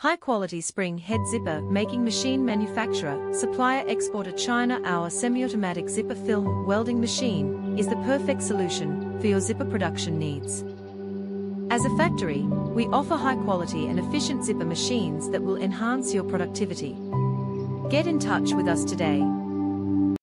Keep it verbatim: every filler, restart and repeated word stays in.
High-quality spring head zipper making machine manufacturer, Supplier exporter China. Our semi-automatic zipper film welding machine is the perfect solution for your zipper production needs. As a factory, we offer high-quality and efficient zipper machines that will enhance your productivity. Get in touch with us today.